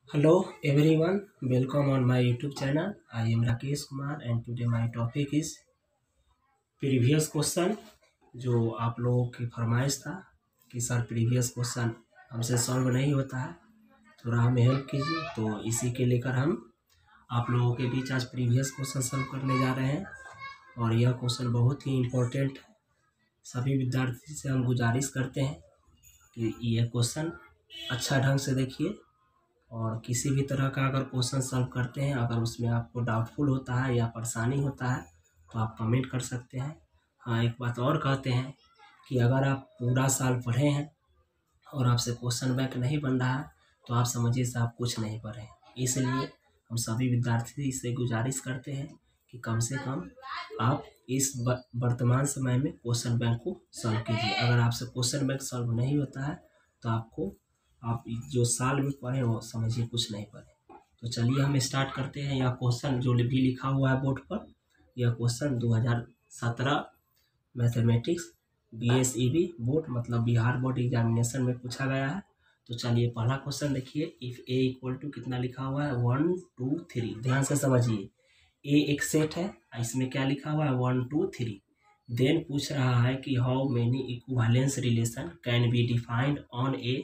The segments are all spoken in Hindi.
Hello everyone, welcome on my YouTube channel. I am Rakesh Kumar and today my topic is previous question। जो आप लोगों की फरमाइश था कि सर प्रीवियस क्वेश्चन हमसे सॉल्व नहीं होता है, थोड़ा हमें हेल्प कीजिए। तो इसी के लेकर हम आप लोगों के बीच आज प्रीवियस क्वेश्चन सॉल्व करने जा रहे हैं और यह क्वेश्चन बहुत ही इम्पोर्टेंट है। सभी विद्यार्थी से हम गुजारिश करते हैं कि यह क्वेश्चन अच्छा ढंग से देखिए और किसी भी तरह का अगर क्वेश्चन सॉल्व करते हैं, अगर उसमें आपको डाउटफुल होता है या परेशानी होता है तो आप कमेंट कर सकते हैं। हाँ, एक बात और कहते हैं कि अगर आप पूरा साल पढ़े हैं और आपसे क्वेश्चन बैंक नहीं बन रहा है तो आप समझिए से आप कुछ नहीं पढ़े हैं। इसलिए हम सभी विद्यार्थी से गुजारिश करते हैं कि कम से कम आप इस वर्तमान समय में क्वेश्चन बैंक को सॉल्व कीजिए। अगर आपसे क्वेश्चन बैंक सॉल्व नहीं होता है तो आप जो साल में पढ़े वो समझिए कुछ नहीं पढ़े। तो चलिए हम स्टार्ट करते हैं। यह क्वेश्चन जो भी लिखा हुआ है बोर्ड पर, यह क्वेश्चन 2017 मैथमेटिक्स BSEB बोर्ड मतलब बिहार बोर्ड एग्जामिनेशन में पूछा गया है। तो चलिए पहला क्वेश्चन देखिए। इफ ए इक्वल टू कितना लिखा हुआ है 1 2 3, ध्यान से समझिए। ए एक सेट है, इसमें क्या लिखा हुआ है 1 2 3। देन पूछ रहा है कि how many equivalence relation can be defined on a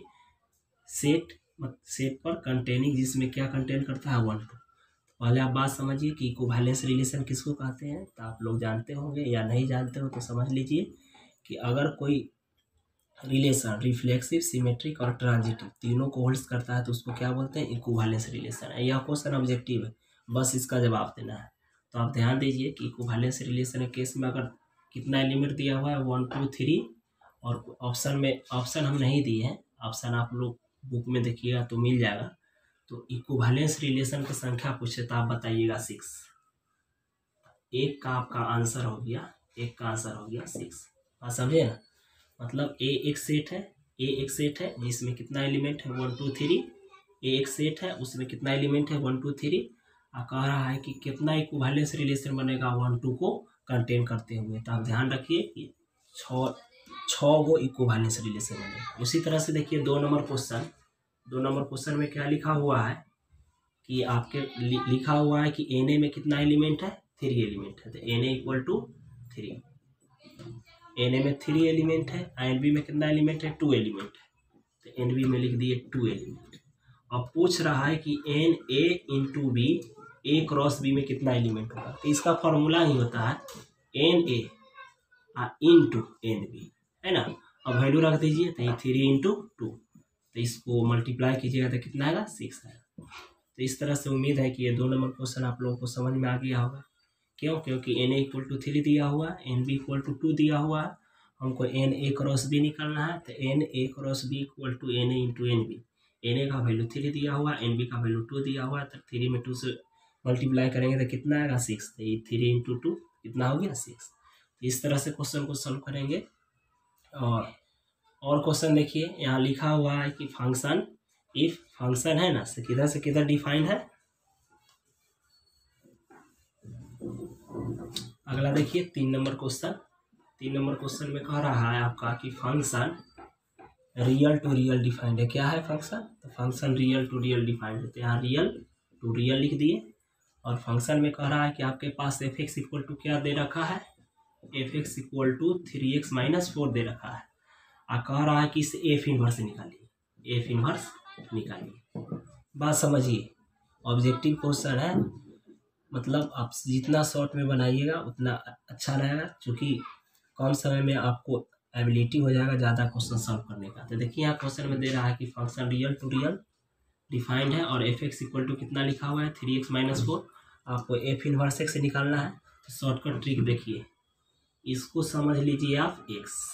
set पर कंटेनिंग, जिसमें क्या कंटेन करता है 1 2। पहले आप बात समझिए कि इक्विवेलेंस रिलेशन किसको कहते हैं। तो आप लोग जानते होंगे या नहीं जानते हो तो समझ लीजिए कि अगर कोई रिलेशन रिफ्लेक्सिव, सिमेट्रिक और ट्रांजिटिव तीनों को होल्ड्स करता है तो उसको क्या बोलते हैं, इक्विवेलेंस रिलेशन है। यह क्वेश्चन ऑब्जेक्टिव है, बस इसका जवाब देना है। तो आप ध्यान दीजिए कि इक्विवेलेंस रिलेशन के केस में अगर कितना एलिमेंट दिया हुआ है 1 2 3 और ऑप्शन हम नहीं दिए हैं, ऑप्शन आप लोग बुक में देखिएगा तो मिल जाएगा। तो इक्विवेलेंस रिलेशन की संख्या पूछे तो आप बताइएगा 6। एक का आपका आंसर हो गया, एक का आंसर हो गया 6। बात समझे ना। मतलब ए एक सेट है जिसमें कितना एलिमेंट है 1 2 3। ए एक सेट है उसमें कितना एलिमेंट है 1 2 3। कह रहा है कि कितना इक्विवेलेंस रिलेशन बनेगा 1 2 को कंटेन करते हुए। तो आप ध्यान रखिए कि 6 गो इक्विवेलेंस रिलेशन बनेगा। उसी तरह से देखिए 2 नंबर क्वेश्चन में क्या लिखा हुआ है कि आपके लिखा हुआ है कि Na में कितना एलिमेंट है 3 एलिमेंट है। तो Na इक्वल टू 3, Na में 3 एलिमेंट है, Nb में कितना एलिमेंट है 2 एलिमेंट है। तो Nb में लिख दिए 2 एलिमेंट। अब पूछ रहा है कि Na into B, A cross B में कितना एलिमेंट होगा। तो इसका फॉर्मूला ही होता है Na इंटू Nb, है ना। अब वैल्यू रख दीजिए तो 3 इंटू 2, तो इसको मल्टीप्लाई कीजिएगा तो कितना आएगा 6 आएगा। तो इस तरह से उम्मीद है कि ये 2 नंबर क्वेश्चन आप लोगों को समझ में आ गया होगा। क्यों? क्योंकि Na इक्वल टू 3 दिया हुआ है, Nb इक्वल टू 2 दिया हुआ है, हमको Na क्रॉस बी निकालना है। तो Na cross B equal to Na into Nb। Na का वैल्यू 3 दिया हुआ है, Nb का वैल्यू 2 दिया हुआ है। तो 3 में 2 से मल्टीप्लाई करेंगे तो कितना आएगा 6। तो ये 3 इंटू 2 कितना हो गया 6। तो इस तरह से क्वेश्चन को सॉल्व करेंगे। और क्वेश्चन देखिए, यहाँ लिखा हुआ है कि फंक्शन, इफ फंक्शन है ना से किधर डिफाइंड है। अगला देखिए 3 नंबर क्वेश्चन में कह रहा है आपका कि function real to real defined है। क्या है फंक्शन? तो function real to real defined है। तो यहाँ रियल टू रियल लिख दिए। और फंक्शन में कह रहा है कि आपके पास एफ एक्स इक्वल टू क्या दे रखा है, F X equal to 3x minus 4 दे रखा है। कह रहा है कि इसे एफ इनवर्स निकालिए, एफ इनवर्स निकालिए। बात समझिए, ऑब्जेक्टिव क्वेश्चन है, मतलब आप जितना शॉर्ट में बनाइएगा उतना अच्छा रहेगा, क्योंकि कम समय में आपको एबिलिटी हो जाएगा ज़्यादा क्वेश्चन सॉल्व करने का। तो देखिए यहाँ क्वेश्चन में दे रहा है कि function real to real defined है और एफ एक्स इक्वल टू कितना लिखा हुआ है 3x माइनस 4। आपको एफ इनवर्स एक्स निकालना है। तो शॉर्टकट ट्रिक देखिए, इसको समझ लीजिए आप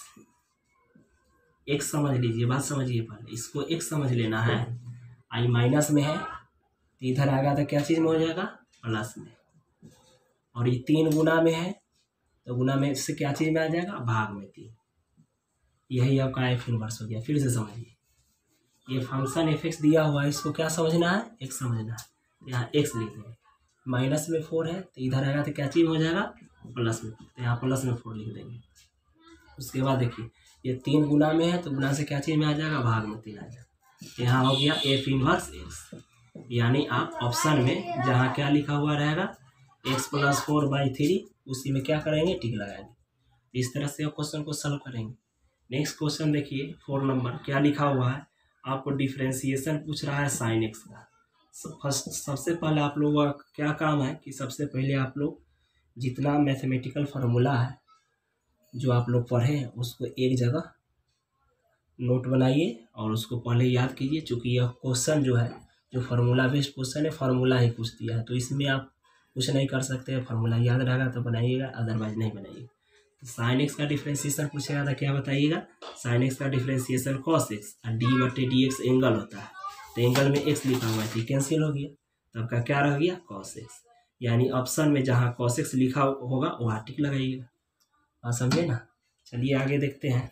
एक्स समझ लीजिए। बात समझिए, पहले इसको एक्स समझ लेना है। आई माइनस में है तो इधर आएगा तो क्या चीज़ में हो जाएगा प्लस में। और ये 3 गुना में है तो गुना में इससे क्या चीज़ में आ जाएगा भाग में 3। यही आपका एफ इनवर्स हो गया। फिर से समझिए, ये फंक्शन एफ एक्स दिया हुआ है, इसको क्या समझना है एक्स समझना है। यहाँ एक्स लिख देंगे, माइनस में 4 है तो इधर आएगा तो क्या चीज़ हो जाएगा प्लस में। तो यहाँ प्लस में 4 लिख देंगे। उसके बाद देखिए ये 3 गुना में है तो गुना से क्या चीज़ में आ जाएगा भाग में 3 आ जाएगा। यहाँ हो गया एफ इनवर्स एक्स। यानी आप ऑप्शन में जहाँ क्या लिखा हुआ रहेगा x+4/3 उसी में क्या करेंगे, टिक लगाएंगे। इस तरह से क्वेश्चन को सॉल्व करेंगे। नेक्स्ट क्वेश्चन देखिए 4 नंबर क्या लिखा हुआ है, आपको डिफ्रेंसिएशन पूछ रहा है साइन एक्स का। सबसे पहले आप लोगों का क्या काम है कि सबसे पहले आप लोग जितना मैथमेटिकल फार्मूला है जो आप लोग पढ़े हैं उसको एक जगह नोट बनाइए और उसको पहले याद कीजिए। चूँकि यह क्वेश्चन जो है जो फार्मूला बेस्ड क्वेश्चन है, फार्मूला ही पूछ दिया है, तो इसमें आप कुछ नहीं कर सकते। फार्मूला याद रहेगा तो बनाइएगा, अदरवाइज नहीं बनाइएगा। तो साइन एक्स का डिफ्रेंसिएशन पूछेगा तो क्या बताइएगा, साइन एक्स का डिफ्रेंसिएशन कॉस एक्स और d/dx एंगल होता है, तो एंगल में x लिखा हुआ है तो कैंसिल हो गया, तो आपका क्या रह गया, कॉस एक्स। यानी ऑप्शन में जहाँ कॉस एक्स लिखा होगा वहाँ टिक लगाइएगा। हाँ समझे ना। चलिए आगे देखते हैं।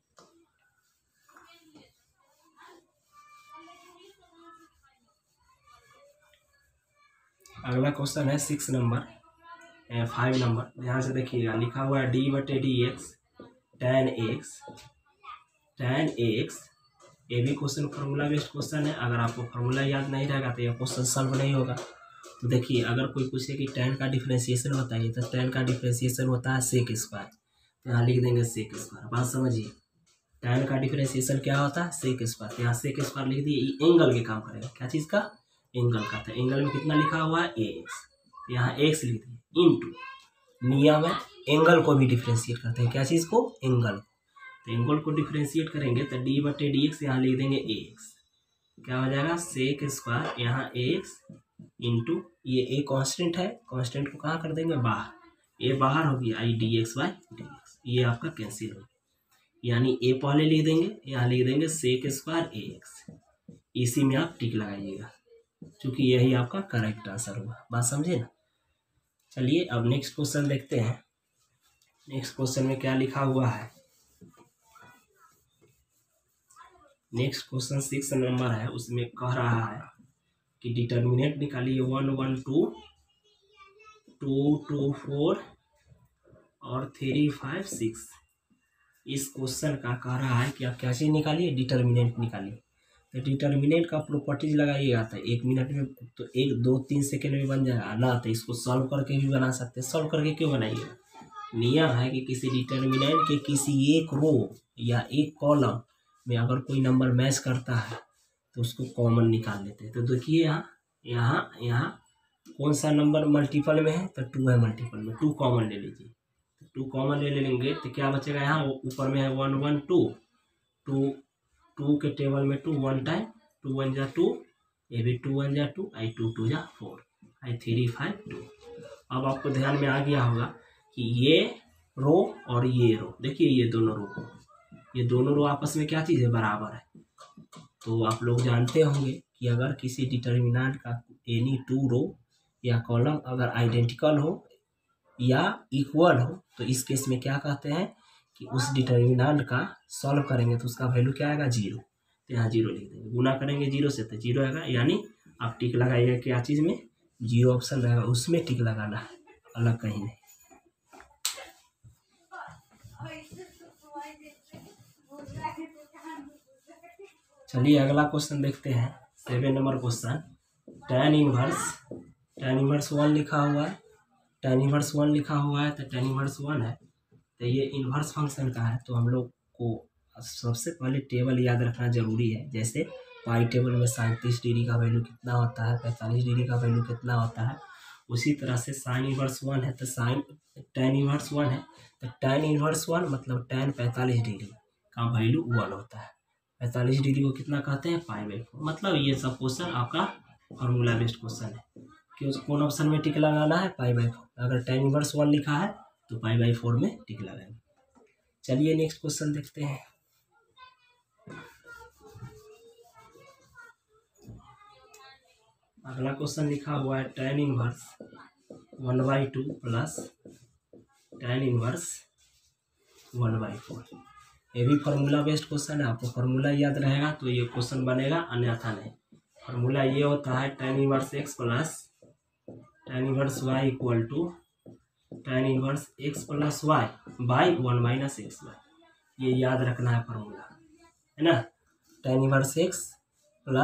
अगला क्वेश्चन है 6 नंबर 5 नंबर, ध्यान से देखिएगा। लिखा हुआ है d/dx tan x। ये भी क्वेश्चन फार्मूला बेस्ड क्वेश्चन है। अगर आपको फार्मूला याद नहीं रहेगा तो यह क्वेश्चन सॉल्व नहीं होगा। तो देखिए अगर कोई पूछे कि tan का डिफ्रेंसिएशन बताइए तो tan का डिफ्रेंसिएशन होता है सेक स्क्वायर, तो यहाँ लिख देंगे सेक स्क्वायर। बात समझिए, tan का डिफ्रेंसिएशन क्या होता है, सेक स्क्वायर। यहाँ सेक स्क्वायर लिख दिए, ये एंगल के काम करेगा। क्या चीज़ का, एंगल का। तो एंगल में कितना लिखा हुआ है, एक्स, यहाँ एक्स लिख दिए इंटू नियम है एंगल को भी डिफ्रेंशिएट करते हैं। क्या चीज़ को, एंगल। तो एंगल को डिफ्रेंशिएट करेंगे तो d/dx यहाँ लिख देंगे एक्स, क्या हो जाएगा सेक स्क्वायर, यहाँ एक्स इंटू ये ए कांस्टेंट है, कांस्टेंट को कहाँ कर देंगे, बाहर, ए बाहर हो गया, आई dx/dx, ये आपका कैंसिल हो गया। यानी ए पहले लिख देंगे, यहाँ लिख देंगे सेक स्क्वायर एक्स, इसी में आप टिक लगाइएगा क्योंकि यही आपका करेक्ट आंसर होगा। बात समझे ना। चलिए अब नेक्स्ट क्वेश्चन देखते हैं। नेक्स्ट क्वेश्चन में क्या लिखा हुआ है, नेक्स्ट क्वेश्चन 6 नंबर है, उसमें कह रहा है कि डिटर्मिनेंट निकालिए 1 1 2 2 2 4 और 3 5 6। इस क्वेश्चन का कह रहा है कि आप क्या चीज़ निकालिए, डिटर्मिनेंट निकालिए। तो डिटर्मिनेंट का प्रॉपर्टीज लगाइएगा तो 1 मिनट में, तो 1 2 3 सेकेंड में बन जाएगा ना। तो इसको सॉल्व करके भी बना सकते हैं। सॉल्व करके क्यों बनाइएगा, नियम है कि किसी डिटर्मिनेंट के किसी एक रो या एक कॉलम में अगर कोई नंबर मैच करता है तो उसको कॉमन निकाल लेते हैं। तो देखिए यहाँ कौन सा नंबर मल्टीपल में है, तो 2 है मल्टीपल में, 2 कॉमन ले लीजिए। 2 कॉमन ले लेंगे तो क्या बचेगा, यहाँ ऊपर में है 1 1 2 2 के टेबल में 2 1 टाइम, 2 1 जा 2, ये भी 2 1 जा 2, आई 2 2 जा 4, आई 3 5 2। अब आपको ध्यान में आ गया होगा कि ये रो और ये रो, देखिए ये दोनों रो आपस में क्या चीज़ है, बराबर है। तो आप लोग जानते होंगे कि अगर किसी डिटर्मिनेंट का एनी 2 रो या कॉलम अगर आइडेंटिकल हो या इक्वल हो तो इस केस में क्या कहते हैं कि उस डिटर्मिनेंट का सॉल्व करेंगे तो उसका वैल्यू क्या आएगा, 0। तो यहाँ 0 लिख देंगे, गुना करेंगे 0 से तो 0 आएगा। यानी आप टिक लगाइएगा क्या चीज़ में, 0 ऑप्शन रहेगा उसमें टिक लगाना है, अलग कहीं नहीं। चलिए अगला क्वेश्चन देखते हैं 7 नंबर क्वेश्चन। tan इनवर्स 1 लिखा हुआ है, tan इनवर्स 1 लिखा हुआ है। तो tan इनवर्स 1 है तो ये इन्वर्स फंक्शन का है। तो हम लोग को सबसे पहले टेबल याद रखना जरूरी है। जैसे पाई टेबल में 37 डिग्री का वैल्यू कितना होता है, 45 डिग्री का वैल्यू कितना होता है, उसी तरह से साइन इनवर्स 1 है तो tan इनवर्स 1 है तो tan इनवर्स 1 मतलब tan 45 डिग्री का वैल्यू 1 होता है। 45 डिग्री को कितना कहते हैं, π/4। मतलब ये सब क्वेश्चन आपका फॉर्मूला बेस्ड क्वेश्चन है कि कौन ऑप्शन में टिक लगाना है, π/4। अगर tan इनवर्स 1 लिखा है तो π/4 में टिक लगाएंगे। चलिए नेक्स्ट क्वेश्चन देखते हैं। अगला क्वेश्चन लिखा हुआ है tan inverse 1/2 plus tan inverse 1/4। ये भी फार्मूला बेस्ड क्वेश्चन है। आपको फार्मूला याद रहेगा तो ये क्वेश्चन बनेगा, अन्यथा नहीं। फार्मूला ये होता है tan inverse x plus tan inverse y equal to tan inverse x plus y by 1 - xy। ये याद रखना है फार्मूला, है ना। tan inverse x plus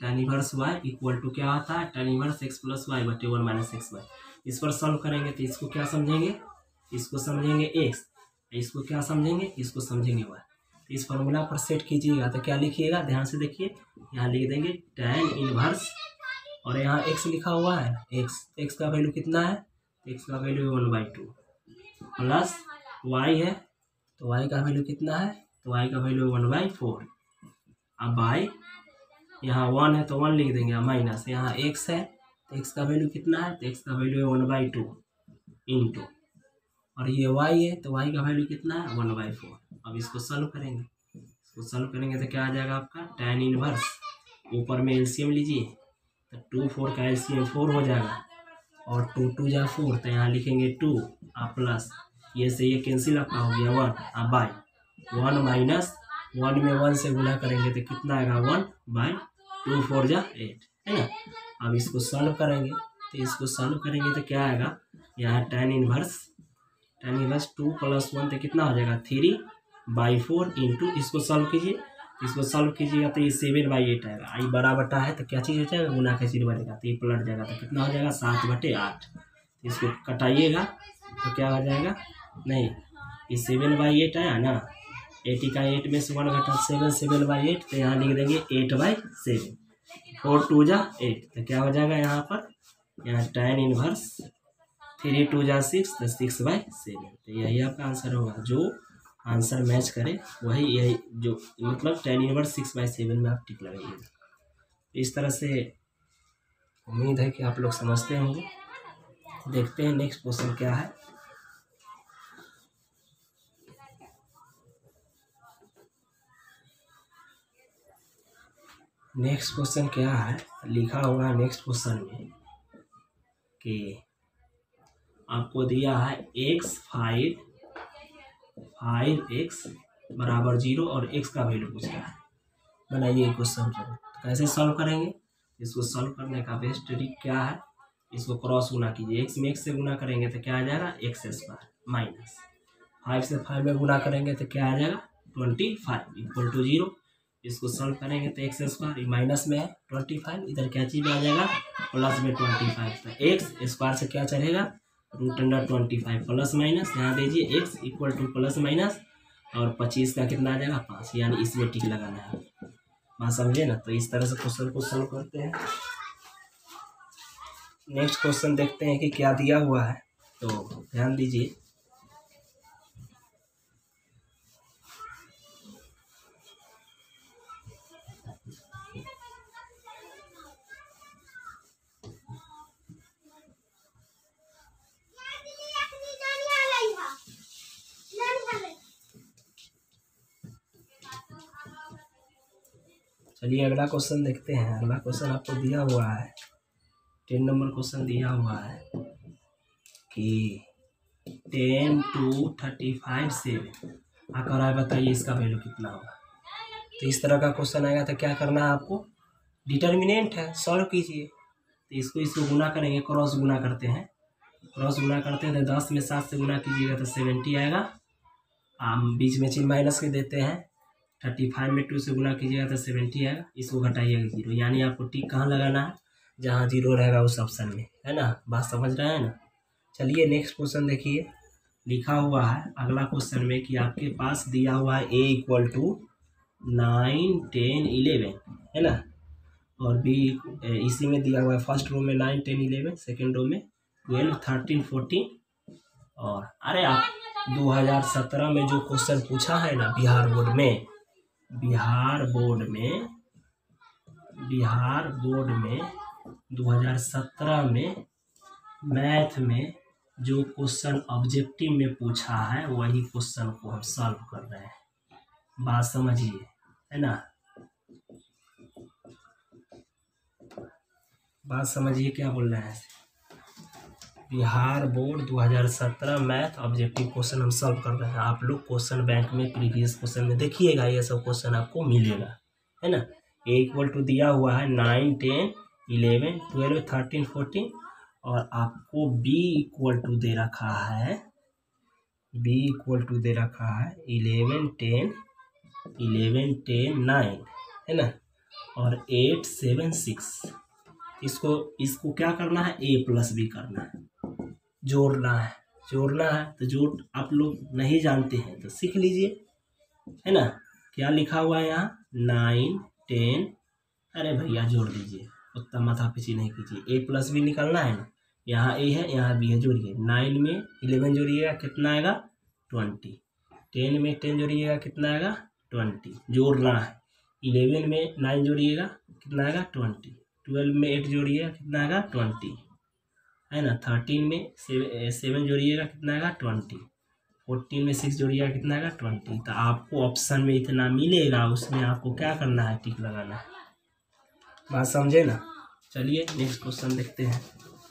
tan inverse y equal to क्या आता है, tan inverse x plus Y बटे 1 माइनस एक्स वाई। इस पर सॉल्व करेंगे तो इसको क्या समझेंगे, इसको समझेंगे x, इसको क्या समझेंगे, इसको समझेंगे y। तो इस फॉर्मूला पर सेट कीजिएगा तो क्या लिखिएगा, ध्यान से देखिए, यहाँ लिख देंगे tan इनवर्स और यहाँ x लिखा हुआ है, x का वैल्यू कितना है, x का वैल्यू 1/2 प्लस y है तो y का वैल्यू कितना है, तो y का वैल्यू 1/4। अब y यहाँ 1 है तो 1 लिख देंगे, माइनस यहाँ x है तो x का वैल्यू कितना है, तो x का वैल्यू है 1/2 इंटू, और ये y है तो y का वैल्यू कितना है 1/4। अब इसको सॉल्व करेंगे, इसको सॉल्व करेंगे तो क्या आ जाएगा आपका tan इनवर्स, ऊपर में एलसीएम लीजिए तो 2 4 का एलसीएम 4 हो जाएगा और 2 2 जा 4 तो यहाँ लिखेंगे 2 प्लस ये से ये कैंसिल आपका हो गया 1 अब बाय 1 माइनस 1 में 1 से गुना करेंगे तो कितना आएगा 1/2 4 जा 8 है ना। अब इसको सॉल्व करेंगे तो इसको सॉल्व करेंगे तो क्या आएगा, यहाँ tan इनवर्स 2 प्लस 1 तो कितना हो जाएगा 3/4 इंटू, इसको सॉल्व कीजिए, इसको सॉल्व कीजिएगा तो ये 7/8 आएगा। आई बड़ा बटा है तो क्या चीज़ हो जाएगा, गुना का चीज बनेगा तो ये पलट जाएगा तो कितना हो जाएगा 7/8। इसको कटाइएगा तो क्या हो जाएगा, नहीं ये 7/8 आया ना, 80 का 8 में से 1 घटा 7/8 तो यहाँ लिख देंगे 8/7 4 2 जा 8 तो क्या हो जाएगा यहाँ पर, यहाँ tan इनवर्स 3 2 जा 6 तो 6/7 तो यही आपका आंसर होगा। जो आंसर मैच करे वही, यही जो मतलब tan इनवर्स 6/7 में आप टिक लगाइएगा। इस तरह से उम्मीद है कि आप लोग समझते होंगे। देखते हैं नेक्स्ट क्वेश्चन क्या है। नेक्स्ट क्वेश्चन क्या है, लिखा होगा नेक्स्ट क्वेश्चन में कि आपको दिया है x 5x बराबर 0 और x का वैल्यू पूछ रहा है, बनाइए क्वेश्चन को। कैसे सॉल्व करेंगे, इसको सॉल्व करने का बेस्ट ट्रिक क्या है, इसको क्रॉस गुना कीजिए, x में x से गुना करेंगे तो क्या आ जाएगा x² माइनस 5 से 5 में गुना करेंगे तो क्या आ जाएगा 25 इक्वल टू 0। इसको सॉल्व करेंगे तो x² माइनस में है 25, इधर क्या चीज आ जाएगा प्लस में 25, तो x² से क्या चलेगा √25 प्लस माइनस, यहाँ दीजिए x equal to plus minus और 25 का कितना आ जाएगा 5, यानी इसमें टिक लगाना है। बात समझे ना। तो इस तरह से क्वेश्चन को सॉल्व करते हैं। नेक्स्ट क्वेश्चन देखते हैं कि क्या दिया हुआ है, तो ध्यान दीजिए। चलिए अगला क्वेश्चन देखते हैं। अगला क्वेश्चन आपको दिया हुआ है 10 नंबर क्वेश्चन दिया हुआ है कि 10 to 35 से आकर आए, बताइए इसका वैल्यू कितना होगा। तो इस तरह का क्वेश्चन आएगा तो क्या करना है आपको, डिटर्मिनेंट है सॉल्व कीजिए। तो इसको गुना करेंगे, क्रॉस गुना करते हैं, क्रॉस गुना करते हैं तो 10 में 7 से गुना कीजिएगा तो 70 आएगा। बीच में चिन्ह माइनस के देते हैं, 35 में 2 से गुना कीजिएगा तो 70 आएगा। इसको घटाइएगा 0, यानी आपको टिक कहाँ लगाना है, जहाँ 0 रहेगा उस ऑप्शन में, है ना। बात समझ रहे हैं ना। चलिए नेक्स्ट क्वेश्चन देखिए। लिखा हुआ है अगला क्वेश्चन में कि आपके पास दिया हुआ है a इक्वल टू 9 10 11 है ना, और b इसी में दिया हुआ है फर्स्ट रो में 9 10 11, सेकेंड रो में 12 13 14। और अरे आप 2017 में जो क्वेश्चन पूछा है ना बिहार बोर्ड में 2017 में मैथ में जो क्वेश्चन ऑब्जेक्टिव में पूछा है वही क्वेश्चन को हम सॉल्व कर रहे हैं। बात समझिए, है ना। बात समझिए क्या बोल रहे हैं। Bihar board 2017 math objective question हम सॉल्व कर रहे हैं। आप लोग क्वेश्चन बैंक में प्रीवियस क्वेश्चन में देखिएगा, ये सब क्वेश्चन आपको मिलेगा, है ना। ए इक्वल टू दिया हुआ है 9 10 11 12 13 14, और आपको बी इक्वल टू दे रखा है 11 10 9, है ना। और 876। इसको क्या करना है, a+b करना है, जोड़ना है। तो जोड़ आप लोग नहीं जानते हैं तो सीख लीजिए, है ना। क्या लिखा हुआ है यहाँ, 9 10। अरे भैया जोड़ दीजिए, उतना माथा पीछी नहीं कीजिए, a+b निकालना है ना। यहाँ a है, यहाँ b है, जोड़िए। 9 में 11 जोड़िएगा कितना आएगा, 20। 10 में 10 जोड़िएगा कितना आएगा, 20। जोड़ना है। 11 में 9 जोड़िएगा कितना आएगा, 20। 12 में 8 जोड़िएगा कितना आएगा, 20, है ना। 13 में 7 जोड़िएगा कितना आएगा, 20। 14 में 6 जोड़िएगा कितना आएगा, 20। तो आपको ऑप्शन में इतना मिलेगा, उसमें आपको क्या करना है, टिक लगाना है। बात समझे ना। चलिए नेक्स्ट क्वेश्चन देखते हैं।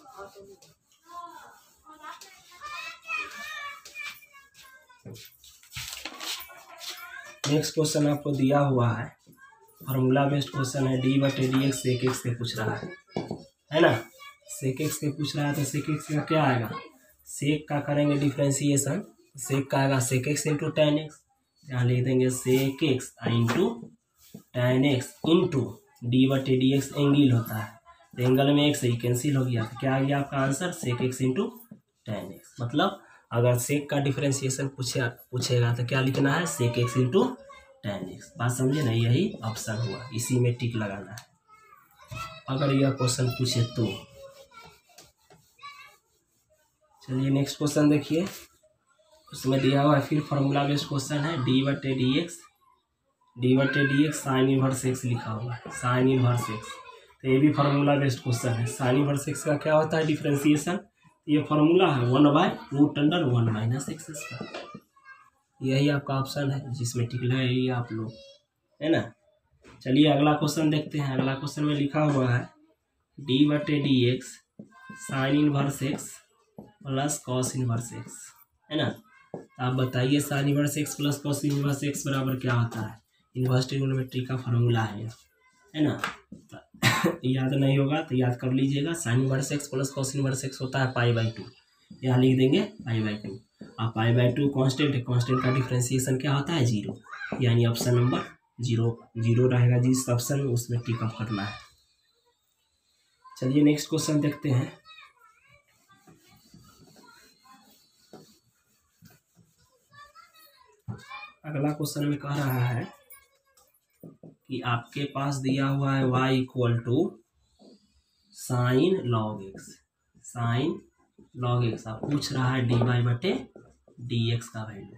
नेक्स्ट क्वेश्चन आपको दिया हुआ है, फार्मूला बेस्ड क्वेश्चन है। d/dx sec x से पूछ रहा है ना। sec x से पूछ रहा है तो sec x का क्या आएगा, sec का करेंगे डिफ्रेंसिएशन, sec का आएगा sec x into tan x। यहाँ लिख देंगे sec x into tan x into d/dx angle होता है, तो एंगल में x ही कैंसिल हो गया, तो क्या आ गया आपका answer, sec x into tan x। मतलब अगर सेक का डिफरेंशिएशन पूछेगा तो क्या लिखना है, sec x into tan x। बात समझे ना, यही ऑप्शन हुआ, इसी में टिक लगाना है अगर यह क्वेश्चन पूछे तो। चलिए नेक्स्ट क्वेश्चन देखिए, उसमें दिया हुआ है फिर फार्मूला बेस्ड क्वेश्चन है। d/dx sin इनवर्स x लिखा हुआ है, sin इनवर्स x। तो ये भी फार्मूला बेस्ड क्वेश्चन है। sin इनवर्स x का क्या होता है डिफरेंशिएशन, ये फार्मूला है 1/√1 - x²। यही आपका ऑप्शन है जिसमें टिक लगाइए आप लोग, है ना। चलिए अगला क्वेश्चन देखते हैं। अगला क्वेश्चन में लिखा हुआ है d/dx sin inverse x plus cos inverse x, है ना। तो आप बताइए sin inverse x plus cos inverse x बराबर क्या होता है। इनवर्स ट्रिग्नोमेट्री का फार्मूला है ना। याद नहीं होगा तो याद कर लीजिएगा। sin inverse x plus cos inverse x होता है π/2। यहाँ लिख देंगे π/2। अब π/2 कांस्टेंट है, कांस्टेंट का डिफरेंशिएशन क्या होता है, 0। यानी ऑप्शन नंबर 0 रहेगा जिस ऑप्शन में, उसमें टिक अप करना है। चलिए नेक्स्ट क्वेश्चन देखते हैं। अगला क्वेश्चन में कह रहा है कि आपके पास दिया हुआ है y = sin log x। sin log x आप पूछ रहा है dy/dx का value.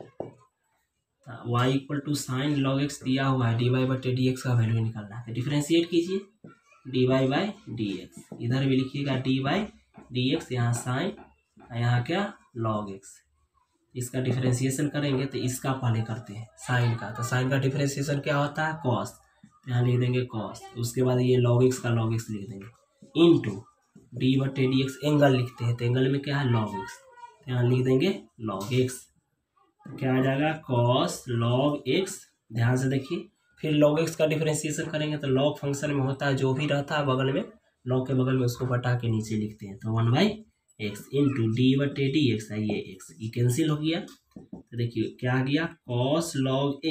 y = sin log x दिया हुआ है, dy/dx का वैल्यू निकालना है। तो डिफरेंशिएट कीजिए dy/dx, इधर भी लिखिएगा dy/dx, यहाँ sin, यहाँ क्या log x। इसका डिफरेंशिएशन करेंगे तो इसका पहले करते हैं साइन का। तो साइन का डिफरेंशिएशन क्या होता है, कॉस। तो यहाँ लिख देंगे कॉस, उसके बाद ये log x का log x लिख देंगे इंटू d/dx एंगल लिखते हैं, तो एंगल में क्या है, log x। तो यहाँ लिख देंगे log x, तो क्या आ जाएगा cos log x। ध्यान से देखिए, फिर log x का डिफरेंशिएशन करेंगे तो log फंक्शन में होता है जो भी रहता है बगल में, log के बगल में उसको बटा के नीचे लिखते हैं। तो 1/x इंटू d/dx है, ये x ये कैंसिल हो गया। तो देखिए क्या आ गया, cos log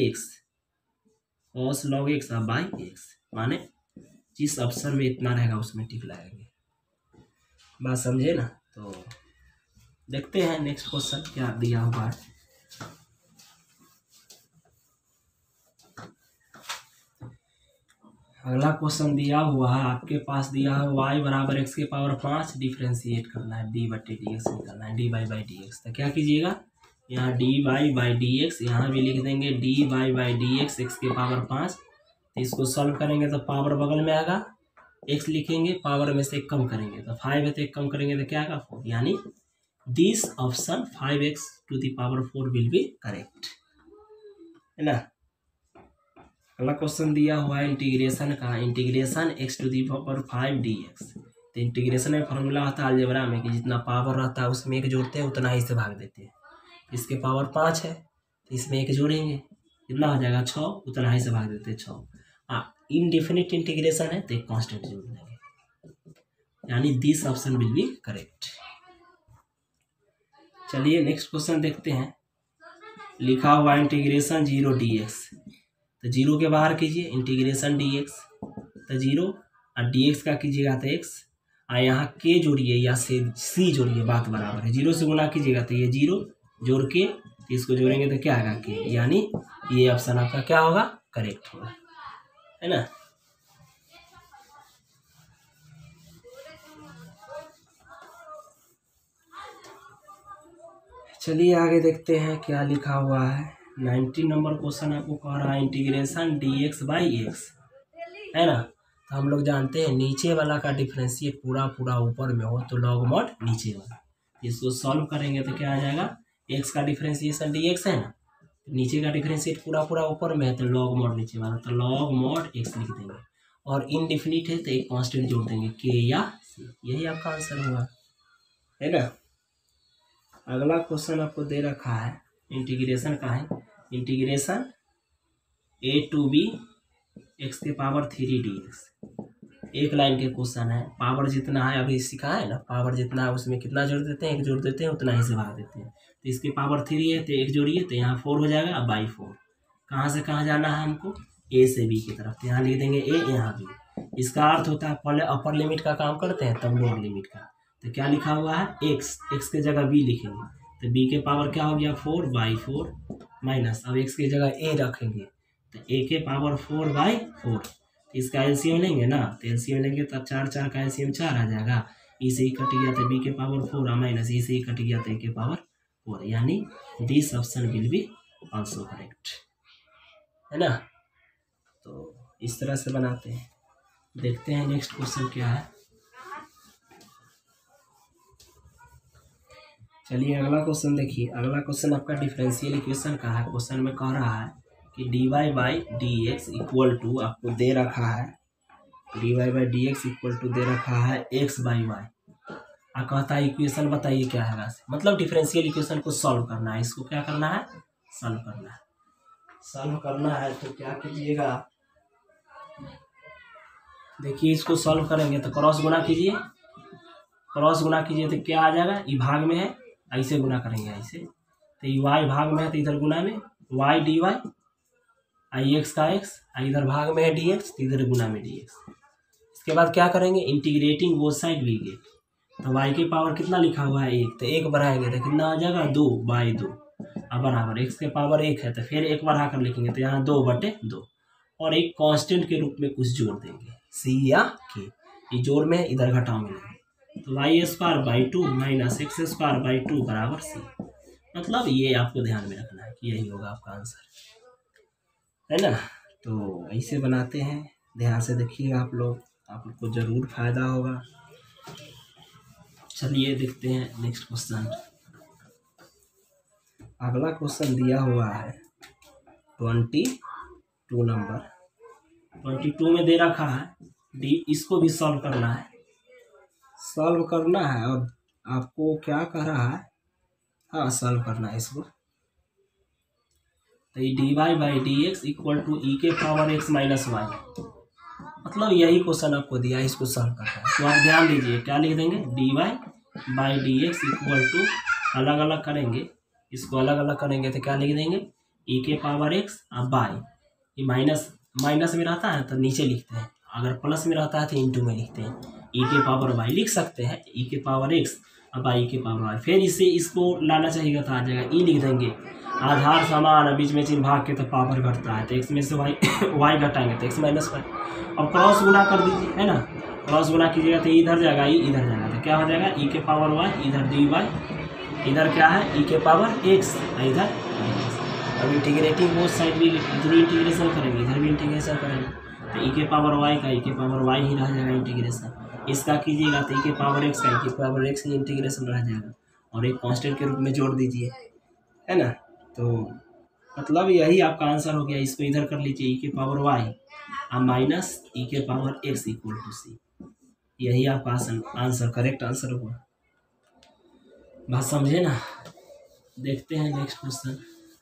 x by x, माने जिस ऑप्शन में इतना रहेगा उसमें टिक लगाएंगे। बात समझे ना। तो देखते हैं नेक्स्ट क्वेश्चन क्या दिया हुआ है। अगला क्वेश्चन दिया हुआ है आपके पास, दिया है y = x⁵ डिफ्रेंशिएट करना है, d/dx निकालना है, dy/dx। तो क्या कीजिएगा, यहाँ dy/dx यहाँ भी लिख देंगे dy/dx x⁵। तो इसको सॉल्व करेंगे तो पावर बगल में आएगा, x लिखेंगे, पावर में से एक कम करेंगे तो 5 है, तो एक कम करेंगे तो क्या आएगा 4। यानी this option 5x⁴ will be correct, है ना। अगला क्वेश्चन दिया हुआ है इंटीग्रेशन का, इंटीग्रेशन x⁵ dx। तो इंटीग्रेशन में फॉर्मूला होता है अलजेब्रा में कि जितना पावर रहता है उसमें एक जोड़ते हैं उतना ही से भाग देते हैं। इसके पावर 5 है तो इसमें एक जोड़ेंगे, कितना हो जाएगा 6, उतना ही से भाग देते हैं 6। इनडेफिनिट इंटीग्रेशन है तो एक कांस्टेंट जोड़ देंगे, यानी this option will be correct. चलिए नेक्स्ट क्वेश्चन देखते हैं। लिखा हुआ इंटीग्रेशन 0 dx, तो 0 के बाहर कीजिए इंटीग्रेशन dx, तो 0 और dx का कीजिएगा तो x और यहाँ k जोड़िए या c जोड़िए, बात बराबर है। 0 से गुना कीजिएगा तो ये 0 जोड़ के इसको जोड़ेंगे तो क्या आएगा k, यानी ये ऑप्शन आपका क्या होगा, करेक्ट होगा, है ना। चलिए आगे देखते हैं क्या लिखा हुआ है। 19 नंबर क्वेश्चन आपको कह रहा है इंटीग्रेशन dx बाई x, है ना। तो हम लोग जानते हैं नीचे वाला का डिफरेंशिएट पूरा पूरा ऊपर में हो तो लॉग मॉड नीचे वाला। इसको सॉल्व करेंगे तो क्या आ जाएगा, x का डिफरेंशिएशन dx है ना, नीचे का डिफरेंशिएट पूरा पूरा ऊपर में है तो लॉग मॉड नीचे वाला, तो लॉग मॉड x लिख देंगे और इनडिफिनिट है तो एक कांस्टेंट जोड़ देंगे k या c, यही आपका आंसर हुआ, है ना। अगला क्वेश्चन आपको दे रखा है इंटीग्रेशन का है, integration a to b x के पावर 3 dx, एक लाइन के क्वेश्चन है। पावर जितना है अभी सीखा है ना, पावर जितना है उसमें कितना जोड़ देते हैं, एक जोड़ देते हैं, उतना ही से भाग देते हैं। तो इसके पावर 3 है तो एक जोड़िए तो यहाँ 4 हो जाएगा, अब बाई 4। कहाँ से कहाँ जाना है हमको, a से b की तरफ, तो यहाँ लिख देंगे a, यहाँ b। इसका अर्थ होता है पहले अपर लिमिट का काम करते हैं तब लोअर लिमिट का। तो क्या लिखा हुआ है, x के जगह b लिखेंगे तो b के पावर क्या हो गया 4 बाई 4 माइनस, अब x की जगह a रखेंगे तो a के पावर 4 बाई 4। इसका एलसीएम लेंगे ना, तो एलसीएम लेंगे तो 4 4 का एलसीएम 4 आ जाएगा, ई से ही कट गया तो b के पावर 4 माइनस ई से ही कट गया तो a के पावर 4, यानी this option will be also correct, है ना। तो इस तरह से बनाते हैं। देखते हैं नेक्स्ट क्वेश्चन क्या है। चलिए अगला क्वेश्चन देखिए। अगला क्वेश्चन आपका डिफरेंशियल इक्वेशन का है। क्वेश्चन में कह रहा है कि dy by d x equal to आपको दे रखा है, dy by d x equal to दे रखा है x बाई वाई। और कहता है इक्वेशन बताइए क्या है, मतलब डिफरेंशियल इक्वेशन को सॉल्व करना है। इसको क्या करना है, सॉल्व करना है। सॉल्व करना है तो क्या कीजिएगा, देखिए इसको सॉल्व करेंगे तो क्रॉस गुना कीजिए, क्रॉस गुना कीजिए तो क्या आ जाएगा, ई भाग में है ऐसे गुना करेंगे ऐसे, तो ई वाई भाग में है तो इधर गुना में वाई डी वाई, आई एक्स का एक्स, इधर भाग में है डी एक्स तो इधर गुना में डी एक्स। इसके बाद क्या करेंगे, integrating both side we get, तो वाई की पावर कितना लिखा हुआ है 1, तो 1 बढ़ाएंगे तो कितना आ जाएगा 2 बाई 2, अब बराबर एक्स के पावर 1 है तो फिर 1 बढ़ा कर लिखेंगे तो यहाँ 2/2 और एक कांस्टेंट के रूप में कुछ जोड़ देंगे सी या के, ये जोड़ में इधर घटाव में लेंगे तो y square by 2 minus x square by 2 बराबर सी। मतलब ये आपको ध्यान में रखना है कि यही होगा आपका आंसर, है ना। तो ऐसे बनाते हैं, ध्यान से देखिएगा आप लोग, आपको ज़रूर फायदा होगा। चलिए देखते हैं नेक्स्ट क्वेश्चन। अगला क्वेश्चन दिया हुआ है 22 नंबर, 22 में दे रखा है डी, इसको भी सॉल्व करना है, सॉल्व करना है। और आपको क्या कह रहा है, हाँ सॉल्व करना है इसको। तो ये dy by d x equal to e के पावर x माइनस वाई, मतलब यही क्वेश्चन आपको दिया है, इसको सॉल्व करना है। तो आप ध्यान दीजिए क्या लिख देंगे, dy by d x equal to, अलग अलग करेंगे, इसको अलग अलग करेंगे तो क्या लिख देंगे, ई के पावर x और बाई, ये माइनस माइनस में रहता है तो नीचे लिखते हैं, अगर प्लस में रहता है तो इंटू में लिखते हैं, ई के पावर वाई लिख सकते हैं, ई के पावर x और बाई के पावर वाई। फिर इसे इसको लाना चाहिए तो आ जाएगा ई लिख देंगे, आधार समान बीच में चिन्ह भाग के तो पावर घटता है तो x में से y y घटाएंगे तो x माइनस वाई। अब क्रॉस गुना कर दीजिए, है ना, क्रॉस गुना कीजिएगा तो इधर जाएगा ई इधर जाएगा तो क्या हो जाएगा, ई के पावर y इधर dy, इधर क्या है ई के पावर x इधर। अब इंटीग्रेटिंग बोथ साइड भी इधर इंटीग्रेशन करेंगे इधर भी इंटीग्रेशन करेंगे तो ई के पावर y का ई के पावर y ही रह जाएगा इंटीग्रेशन। इसका कीजिएगा तो ई के पावर x का ई के पावर x ही इंटीग्रेशन रह जाएगा और एक कांस्टेंट के रूप में जोड़ दीजिए, है ना। तो मतलब यही आपका आंसर हो गया। इसको इधर कर लीजिए ई के पावर y और माइनस ई के power x equal to c, यही आपका आंसर करेक्ट आंसर होगा। बात समझे ना। देखते हैं नेक्स्ट क्वेश्चन।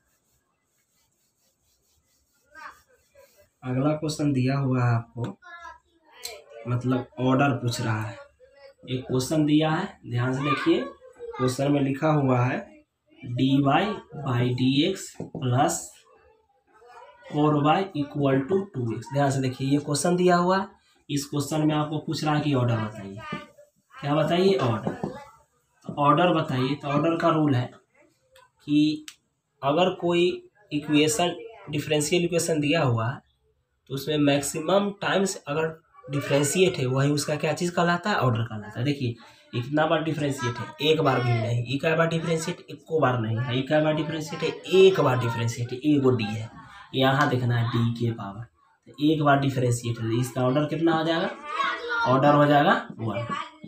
अगला क्वेश्चन दिया हुआ है आपको, मतलब ऑर्डर पूछ रहा है। एक क्वेश्चन दिया है, ध्यान से देखिए। क्वेश्चन में लिखा हुआ है dy by d x plus 4y equal to 2x। ध्यान से देखिए, ये क्वेश्चन दिया हुआ है इस क्वेश्चन में आपको पूछ रहा है कि ऑर्डर बताइए। क्या बताइए? ऑर्डर। तो ऑर्डर बताइए। तो ऑर्डर का रूल है कि अगर कोई इक्वेशन डिफरेंशियल इक्वेशन दिया हुआ है तो उसमें मैक्सिमम टाइम्स अगर डिफरेंशिएट है वही उसका क्या चीज़ कहलाता है? ऑर्डर कहलाता है। देखिए इतना बार डिफरेंशिएट है, एक बार भी नहीं। ई का बार डिफरेंशिएट एको बार नहीं है। ई का बार डिफरेंशिएट है, एक बार डिफरेंशिएट है, एगो डी है, यहाँ देखना है डी के पावर। तो एक बार डिफरेंशिएट है, इसका ऑर्डर कितना हो जाएगा? ऑर्डर हो जाएगा 1।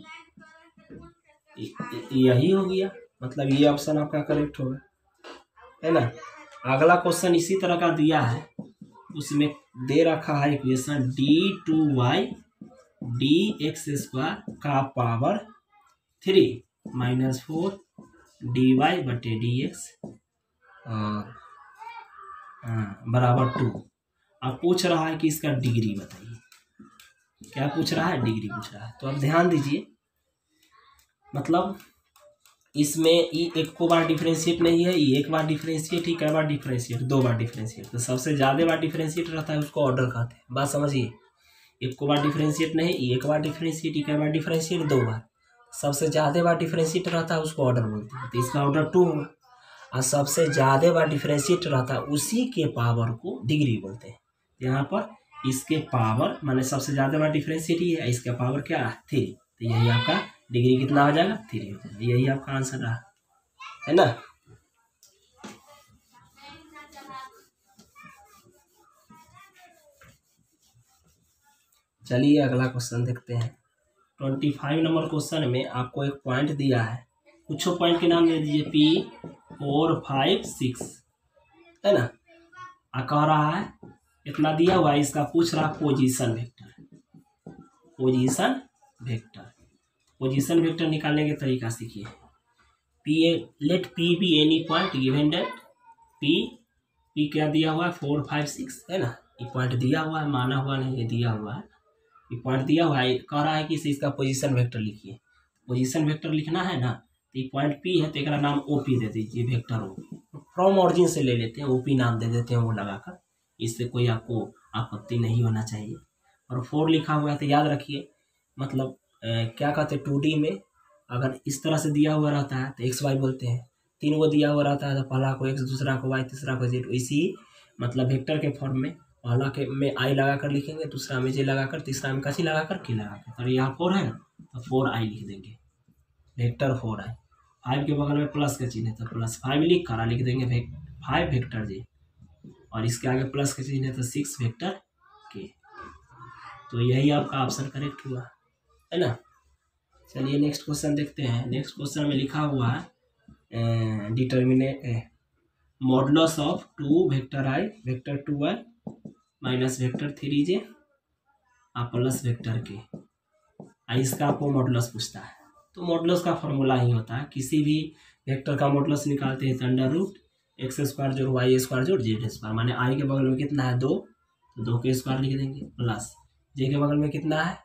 यही हो गया, मतलब ये ऑप्शन आपका करेक्ट होगा, है ना। अगला क्वेश्चन इसी तरह का दिया है, उसमें दे रखा है इक्वेशन d2y dx² का पावर 3 -4 dy/dx बराबर 2। अब पूछ रहा है कि इसका डिग्री बताइए। क्या पूछ रहा है? डिग्री पूछ रहा है। तो अब ध्यान दीजिए, मतलब इसमें ई एक को बार डिफरेंशिएट नहीं है, ई एक बार डिफरेंशिएट, ही कई बार डिफरेंशिएट? 2 बार डिफरेंशिएट। तो सबसे ज़्यादा बार डिफरेंशिएट रहता है उसको ऑर्डर कहते हैं। बात समझिए, एक को बार डिफरेंशिएट नहीं, ई एक बार डिफरेंशिएट, ई कई बार डिफरेंशिएट? 2 बार। सबसे ज़्यादा बार डिफरेंशिएट रहता है उसको ऑर्डर बोलते हैं। तो इसका ऑर्डर 2 होगा। और सबसे ज़्यादा बार डिफरेंशिएट रहता है उसी के पावर को डिग्री बोलते हैं। यहाँ पर इसके पावर माने सबसे ज़्यादा बार डिफरेंशिएट ही है, इसका पावर क्या है? 3। तो यही आपका डिग्री कितना हो जाएगा? 3 हो जाएगा। यही आपका आंसर रहा, है ना। चलिए अगला क्वेश्चन देखते हैं। 25 नंबर क्वेश्चन में आपको एक पॉइंट दिया है, कुछ पॉइंट के नाम दे दीजिए, P4 5 6, है ना। कह रहा है इतना दिया हुआ है, इसका पूछ रहा position vector. Position vector, position vector निकालने के तरीका सीखिए। Let P be any point given that P क्या दिया हुआ है? 4 5 6, है ना। ये पॉइंट दिया हुआ है, माना हुआ नहीं, ये दिया हुआ है, ये पॉइंट दिया हुआ है। कह रहा है कि इसका पोजीशन वेक्टर लिखिए। पोजीशन वेक्टर लिखना है ना, तो ये पॉइंट P है तो एक नाम OP दे दीजिए, वेक्टर OP। फ्रॉम ऑरिजिन से ले लेते हैं, OP नाम दे देते हैं वो लगाकर, इससे कोई आपको आपत्ति नहीं होना चाहिए। और 4 लिखा हुआ है तो याद रखिए, मतलब क्या कहते हैं 2D में अगर इस तरह से दिया हुआ रहता है तो XY बोलते हैं। 3 वो दिया हुआ रहता है तो पहला को X, दूसरा को Y, तीसरा को Z। इसी मतलब वेक्टर के फॉर्म में पहला के में I लगा कर लिखेंगे, दूसरा में J लगाकर, तीसरा में कची लगा कर K लगाकर। और यहाँ 4 है ना, तो 4I लिख देंगे, वेक्टर 4I। 5 के बगल में प्लस का चिन्ह है तो +5 लिख कर लिख देंगे 5 वेक्टर J, और इसके आगे प्लस का चिन्ह है तो 6 वेक्टर K। तो यही आपका ऑप्शन करेक्ट हुआ, है ना। चलिए नेक्स्ट क्वेश्चन देखते हैं। नेक्स्ट क्वेश्चन में लिखा हुआ है determinate modulus of 2 vector I vector 2I minus vector 3J plus vector K। इसका आपको मॉडुलस पूछता है, तो मॉडुलस का फॉर्मूला ही होता है, किसी भी वेक्टर का मॉडुलस निकालते हैं तो √x² जोड़ y² जोड़ z², माने I के बगल में कितना है 2, तो 2 के स्क्वायर लिख देंगे, प्लस J के बगल में कितना है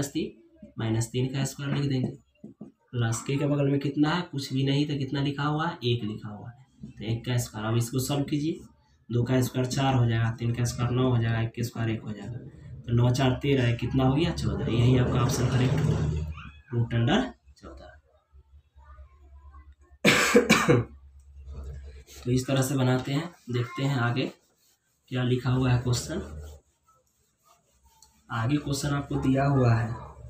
-3 का स्क्वायर लिख देंगे, प्लस K के बगल में कितना है कुछ भी नहीं तो कितना लिखा हुआ है 1 लिखा हुआ है, तो 1 का स्क्वायर। अब इसको सॉल्व कीजिए, 2 का स्क्वायर 4 हो जाएगा, 3 का स्क्वायर 9 हो जाएगा, 1 के स्क्वायर 1 हो जाएगा, तो 9 4 13 कितना हो गया 14। यही आपका ऑप्शन करेक्ट होगा, √14। तो इस तरह से बनाते हैं। देखते हैं आगे क्या लिखा हुआ है क्वेश्चन। आगे क्वेश्चन आपको दिया हुआ है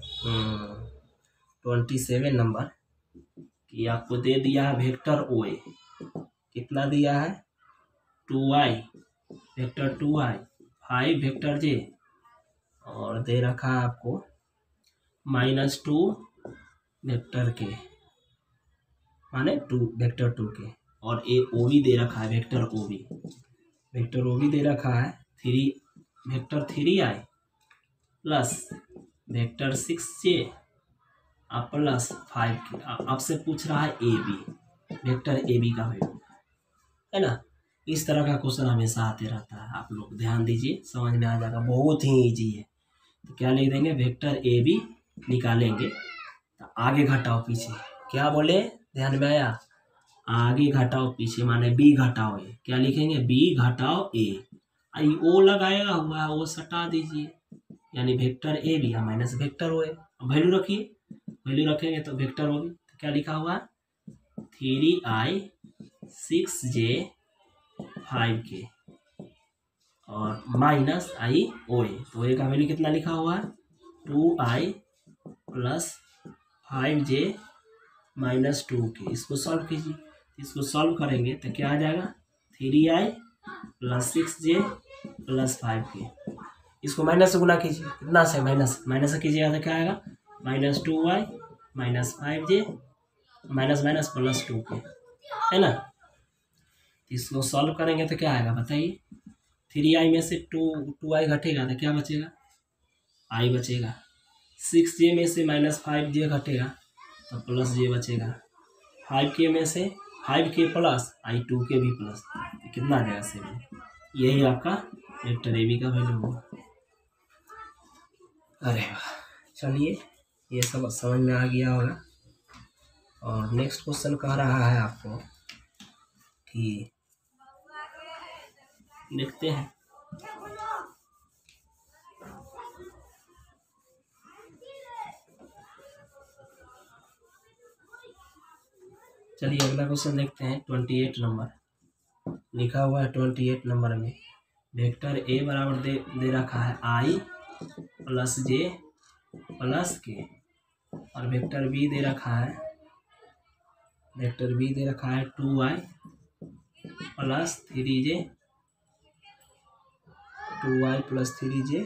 27 नंबर कि आपको दे दिया है वेक्टर OA, कितना दिया है 2I vector 2I 5 vector J, और दे रखा है आपको -2 वेक्टर K माने 2 वेक्टर 2K, और OB दे रखा है वेक्टर OB दे रखा है 3 vector 3I plus vector 6J plus 5K। आपसे पूछ रहा है AB, वेक्टर AB का वैल्यू, है ना। इस तरह का क्वेश्चन हमेशा आते रहता है, आप लोग ध्यान दीजिए, समझ में आ जाएगा, बहुत ही इजी है। तो क्या लिख देंगे, वेक्टर AB निकालेंगे तो आगे घटाओ पीछे, क्या बोले ध्यान में आया, आगे घटाओ पीछे माने B घटाओ A, क्या लिखेंगे B घटाओ A। O लगाया हुआ है वो सटा दीजिए, यानी वेक्टर ए भी minus vector o a. Value रखिए, वैल्यू रखेंगे तो वेक्टर होगी। तो क्या लिखा हुआ है 3i 6j 5k और माइनस आई ओ ए। तो ए का वैल्यू कितना लिखा हुआ है 2i plus 5j minus 2k। इसको सॉल्व कीजिए, इसको सॉल्व करेंगे तो क्या आ जाएगा 3i plus 6j plus 5k। इसको माइनस से गुना कीजिए, कितना से माइनस, माइनस से कीजिएगा तो क्या आएगा minus 2i minus 5j minus minus plus 2k, है ना। इसको सॉल्व करेंगे तो क्या आएगा बताइए 3i में से 2i घटेगा तो क्या बचेगा i बचेगा। 6j में से माइनस 5j घटेगा तो प्लस j बचेगा। 5k में से 5k प्लस आई 2k भी प्लस, तो कितना आ जाएगा 7। यही आपका वेक्टर ए बी का वैल्यू होगा। अरे वाह, चलिए ये सब समझ में आ गया होगा। और नेक्स्ट क्वेश्चन कह रहा है आपको कि देखते हैं चलिए अगला क्वेश्चन देखते हैं। 28 नंबर लिखा हुआ है। 28 नंबर में वेक्टर ए बराबर दे रखा है आई प्लस जे प्लस के और वेक्टर बी दे रखा है, वेक्टर बी दे रखा है 2i plus 3j 2i plus 3j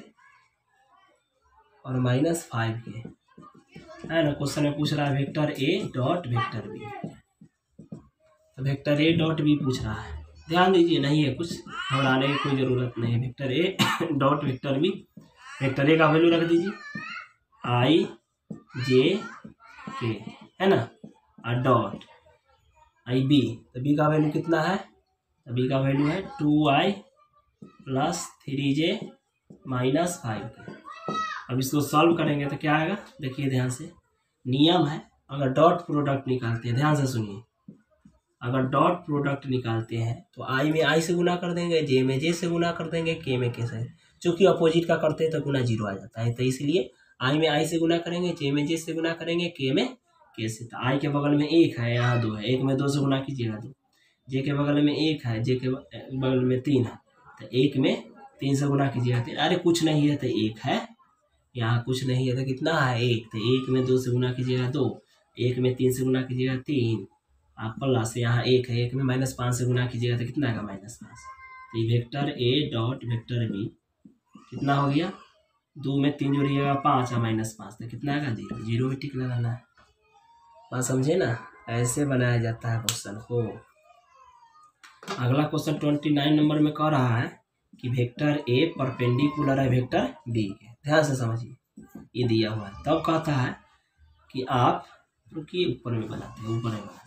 और माइनस 5k, है ना। क्वेश्चन में पूछ रहा है vector a dot vector b, तो वेक्टर ए डॉट बी पूछ रहा है। ध्यान दीजिए, नहीं है कुछ घबराने की कोई ज़रूरत नहीं है। Vector a dot vector b, vector a का वैल्यू रख दीजिए आई जे के, है ना, और डॉट आई बी, तो बी का वैल्यू कितना है, तो बी का वैल्यू है 2i plus 3j minus 5k। अब इसको सॉल्व करेंगे तो क्या आएगा देखिए ध्यान से, नियम है अगर डॉट प्रोडक्ट निकालते हैं, ध्यान से सुनिए, अगर डॉट प्रोडक्ट निकालते हैं तो आई में आई से गुना कर देंगे, जे में जे से गुना कर देंगे, के में के से, चूँकि अपोजिट का करते हैं तो गुना जीरो आ जाता है, तो इसलिए आई में आई से गुना करेंगे, जे में जे से गुना करेंगे, के में के से। तो आई के बगल में 1 है, यहाँ 2 है, 1 में 2 से गुना कीजिएगा 2, जे के बगल में 1 है, जे के बगल में 3 है, तो 1 में 3 से गुना कीजिएगा 3, अरे कुछ नहीं है तो 1 है, यहाँ कुछ नहीं है तो कितना है 1, तो 1 में 2 से गुना कीजिएगा 2, 1 में 3 से गुना कीजिएगा 3, आप प्लस यहाँ 1 है, 1 में माइनस 5 से गुना कीजिएगा तो कितना आएगा -5। तो ये vector a dot vector b कितना हो गया, 2 में 3 जोड़िएगा 5 और -5 तो कितना आएगा 0, 0 भी टिक लगाना है। बात समझे ना, ऐसे बनाया जाता है क्वेश्चन को। अगला क्वेश्चन 29 नंबर में कह रहा है कि वेक्टर ए परपेंडिकुलर है वेक्टर बी के। ध्यान से समझिए, ये दिया हुआ है, तब कहता है कि आप रुकिए, ऊपर में बनाते हैं, ऊपर में बनाते हैं।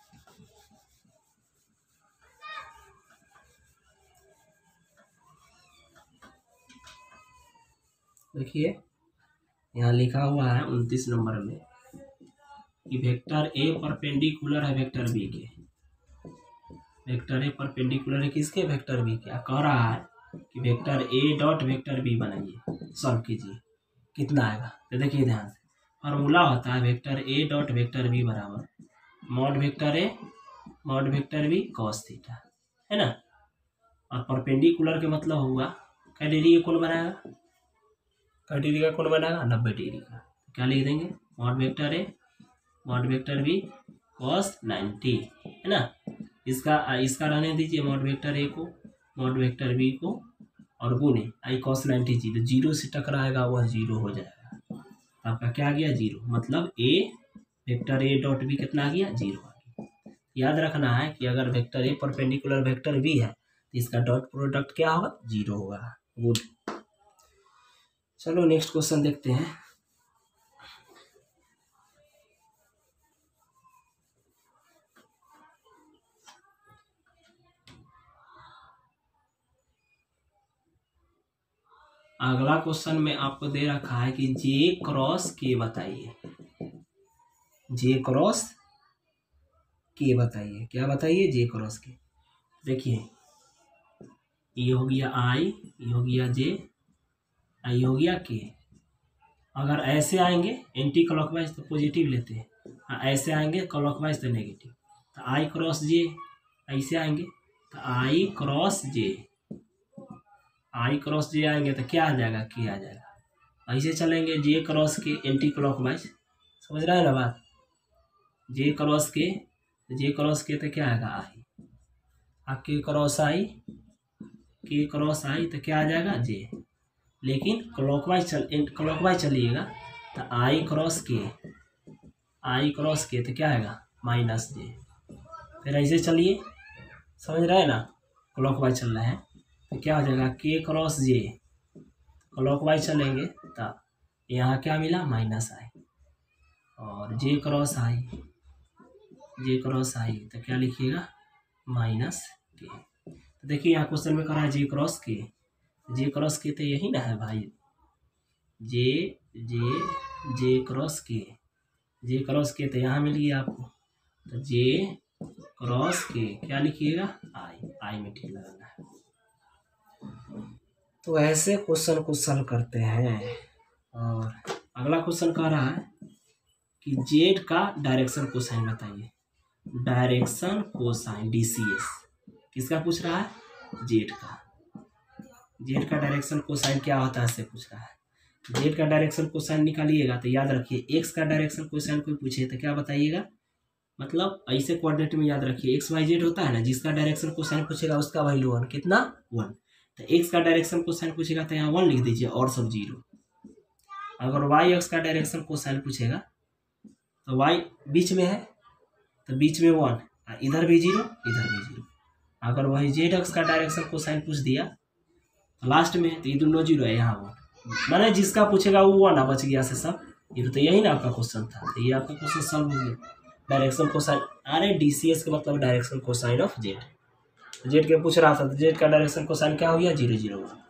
देखिए यहाँ लिखा हुआ है 29 नंबर में कि वेक्टर ए परपेंडिकुलर है वेक्टर बी के, वेक्टर ए परपेंडिकुलर है किसके, वेक्टर बी के। कह रहा है कि vector a dot vector b बनाइए, सॉल्व कीजिए, कितना आएगा। तो देखिए ध्यान से, फार्मूला होता है vector a dot vector b बराबर mod vector a mod vector b cos theta, है ना। और परपेंडिकुलर के मतलब हुआ कै डिग्री का कोण बनाएगा, कै डिग्री का कोण बनाएगा 90 डिग्री का। क्या लिख देंगे mod vector a mod vector b cos 90, है ना। इसका रहने दीजिए मॉड वेक्टर ए को मॉड वेक्टर बी को और गुने आई कॉस 90 जी, तो 0 से टकराएगा वह 0 हो जाएगा। आपका क्या आ गया 0, मतलब a vector a dot b कितना आ गया 0 आ गया। याद रखना है कि अगर vector a perpendicular vector b है तो इसका डॉट प्रोडक्ट क्या होगा 0 होगा। गुड, चलो नेक्स्ट क्वेश्चन देखते हैं। अगला क्वेश्चन में आपको दे रखा है कि जे क्रॉस के बताइए, जे क्रॉस के बताइए, क्या बताइए जे क्रॉस के। देखिए ये हो गया आई, ये हो गया जे, आई हो गया के। अगर ऐसे आएंगे एंटी क्लॉकवाइज तो पॉजिटिव लेते हैं, ऐसे आएंगे क्लॉकवाइज तो नेगेटिव। तो आई क्रॉस जे, ऐसे आएंगे तो आई क्रॉस जे, आई क्रॉस जे आएंगे तो क्या आ जाएगा, के आ जाएगा। ऐसे चलेंगे जे क्रॉस के एंटी क्लॉकवाइज, समझ रहा है ना बात, जे क्रॉस के, जे क्रॉस के तो क्या आएगा आई, के क्रॉस आई, के क्रॉस आई तो क्या आ जाएगा जे। लेकिन क्लॉकवाइज चलिएगा तो आई क्रॉस के, आई क्रॉस के तो क्या आएगा माइनस जे। फिर ऐसे चलिए, समझ रहे हैं ना, क्लॉकवाइज चल रहा है तो क्या हो जाएगा के क्रॉस जे, क्लॉकवाइज चलेंगे तो यहाँ क्या मिला माइनस आई, और जे क्रॉस आई, जे क्रॉस आई तो क्या लिखिएगा माइनस के। तो देखिए यहाँ क्वेश्चन में करा है जे क्रॉस के, जे क्रॉस के तो यही ना है भाई, जे जे जे क्रॉस के, जे क्रॉस के तो यहाँ मिल गया आपको, तो जे क्रॉस के क्या लिखिएगा आई, आई में ठीक लगाना है। तो ऐसे क्वेश्चन को सॉल्व करते हैं। और अगला क्वेश्चन कह रहा है कि जेड का डायरेक्शन कोसाइन बताइए, डायरेक्शन कोसाइन डीसीएस किसका पूछ रहा है, जेड का। जेड का डायरेक्शन कोसाइन क्या होता है इससे पूछ रहा है। जेड का डायरेक्शन कोसाइन निकालिएगा तो याद रखिए, एक्स का डायरेक्शन कोसाइन कोई पूछे तो क्या बताइएगा, मतलब ऐसे कोऑर्डिनेट में याद रखिए एक्स वाई जेड होता है ना, जिसका डायरेक्शन कोसाइन पूछेगा उसका वैल्यू 1, कितना 1। तो एक्स का डायरेक्शन कोसाइन पूछेगा तो यहाँ 1 लिख दीजिए और सब 0। अगर वाई एक्स का डायरेक्शन कोसाइन पूछेगा तो वाई बीच में है तो बीच में 1, इधर भी 0 इधर भी 0। अगर वही जेड एक्स का डायरेक्शन कोसाइन पूछ दिया तो लास्ट में तो ये दोनों 0 है, यहाँ 1, मैंने जिसका पूछेगा वो 1 बच गया से सब। ये तो यही ना आपका क्वेश्चन था, तो ये आपका क्वेश्चन सॉल्व हो गया। डायरेक्शन कोसाइन, अरे डीसीएस का मतलब direction cosine of z, z के पूछ रहा था तो जेड का डायरेक्शन कोसाइन क्या हो गया 0 0 1।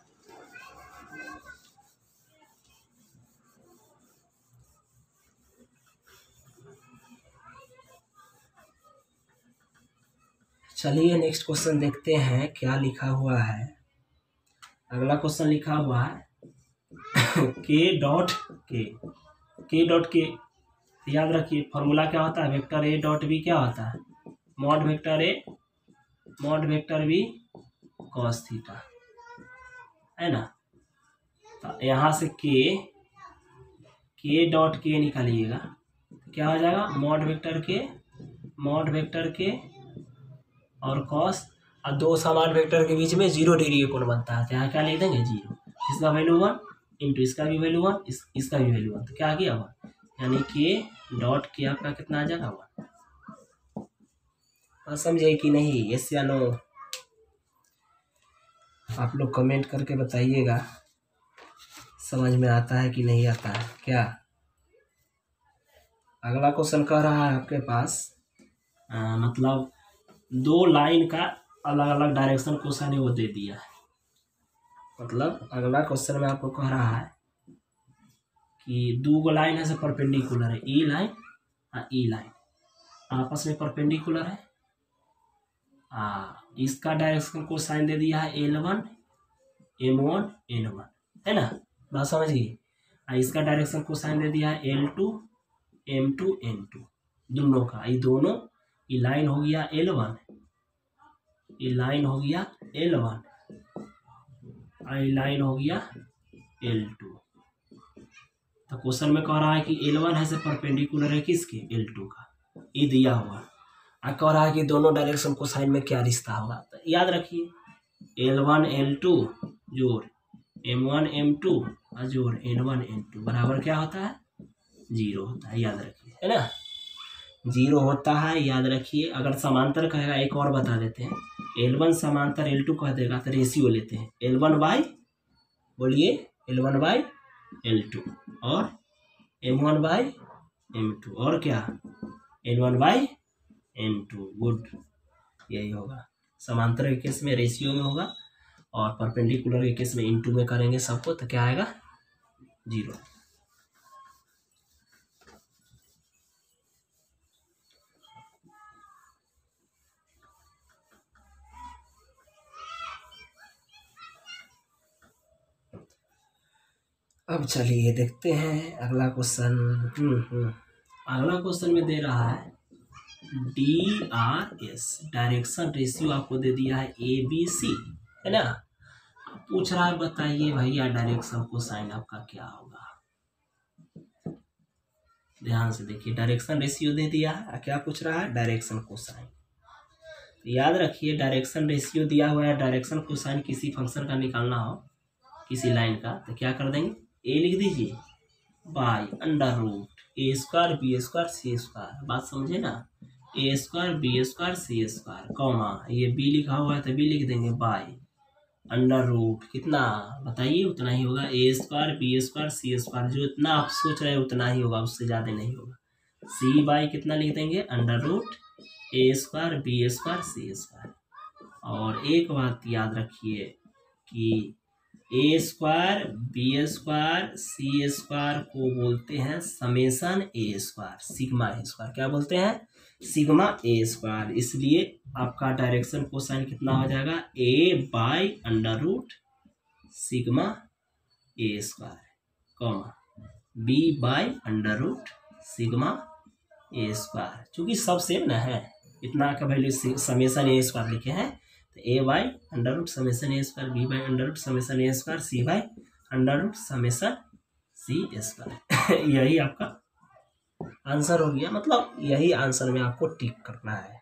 चलिए नेक्स्ट क्वेश्चन देखते हैं क्या लिखा हुआ है। अगला क्वेश्चन लिखा हुआ है के डॉट के, के डॉट के याद रखिए फॉर्मूला क्या होता है, वेक्टर ए डॉट बी क्या होता है, mod vector a mod vector b cos theta, है ना। तो यहाँ से के डॉट के निकालिएगा तो क्या हो जाएगा मॉड वेक्टर के और कॉस, और दो समान वेक्टर के बीच में 0 डिग्री का कोण बनता है, तो यहाँ क्या लिख देंगे 0, इसका वैल्यू 1 इंटू इसका भी वैल्यू 1, इसका भी वैल्यू 1, तो क्या आ गया 1, यानी के डॉट के आपका कितना आ जाएगा 1। समझे कि नहीं, यस या नो, आप लोग कमेंट करके बताइएगा समझ में आता है कि नहीं आता है क्या। अगला क्वेश्चन कह रहा है आपके पास मतलब 2 लाइन का अलग अलग डायरेक्शन क्वेश्चन है वो दे दिया है। मतलब अगला क्वेश्चन में आपको कह रहा है कि 2 लाइन है से परपेंडिकुलर है, ई लाइन और ई लाइन आपस में परपेंडिकुलर है। इसका डायरेक्शन को साइन दे दिया है L1 M1 N1, है ना, बात समझिए। इसका डायरेक्शन को साइन दे दिया है L2 M2 N2, दोनों का, ये दोनों, ये लाइन हो गया L1, ये लाइन हो गया L1, ये लाइन हो गया L2। तो क्वेश्चन में कह रहा है कि L1 है से परपेंडिकुलर है किसके, L2 का, ये दिया हुआ। कह रहा है कि दोनों डायरेक्शन को साइन में क्या रिश्ता होगा, तो याद रखिए L1 L2 जोड़ M1 M2 और जोड़ N1 N2 बराबर क्या होता है 0 होता है, याद रखिए, है ना, 0 होता है, याद रखिए। अगर समांतर कहेगा एक और बता देते हैं, L1 समांतर L2 कह देगा तो रेशियो लेते हैं L1 बाई, बोलिए L1 बाई L2 और M1 बाई M2 और क्या N1 बाई N2, गुड, यही होगा। समांतर के केस में रेशियो में होगा और परपेंडिकुलर के केस में इनटू में करेंगे सबको, तो क्या आएगा 0। अब चलिए देखते हैं अगला क्वेश्चन। अगला क्वेश्चन में दे रहा है DRS, डायरेक्शन रेशियो आपको दे दिया है ABC, है ना। पूछ रहा है बताइए भैया डायरेक्शन कोसाइन आपका क्या होगा। ध्यान से देखिए, डायरेक्शन रेशियो दे दिया है, क्या पूछ रहा है, डायरेक्शन कोसाइन। याद रखिए डायरेक्शन रेशियो दिया हुआ है, डायरेक्शन कोसाइन किसी फंक्शन का निकालना हो, किसी लाइन का, तो क्या कर देंगे, ए लिख दीजिए by under root a square b square c square. बात समझे ना, a square b square c square comma, ये बी लिखा हुआ है तो बी लिख देंगे बाई अंडर रूट कितना बताइए, उतना ही होगा, a square b square c square, जो इतना आप सोच रहे हैं उतना ही होगा, उससे ज़्यादा नहीं होगा। सी बाई कितना लिख देंगे, under root a square b square c square. और एक बात याद रखिए कि a square b square c square को बोलते हैं summation a square sigma a square, क्या बोलते हैं, सिग्मा ए स्क्वायर। इसलिए आपका डायरेक्शन कोसाइन कितना हो जाएगा, a by under root sigma a square comma b by under root sigma a square. चूंकि सब सेम ना है, इतना का वैल्यू समेसन ए स्क्वायर लिखे हैं, तो a by under root summation a square, b by under root summation a square, c by under root summation c square. यही आपका आंसर हो गया, मतलब यही आंसर में आपको टिक करना है।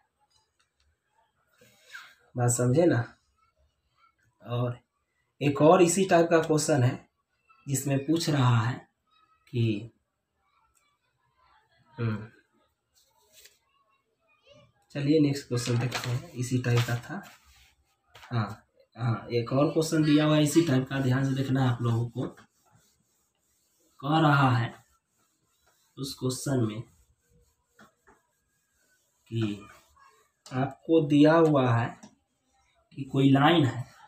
बात समझे ना। और एक और इसी टाइप का क्वेश्चन है जिसमें पूछ रहा है कि चलिए नेक्स्ट क्वेश्चन देखते हैं, इसी टाइप का था। हाँ एक और क्वेश्चन दिया हुआ है इसी टाइप का, ध्यान से देखना है आप लोगों को। कह रहा है उस क्वेश्चन में कि आपको दिया हुआ है कि कोई लाइन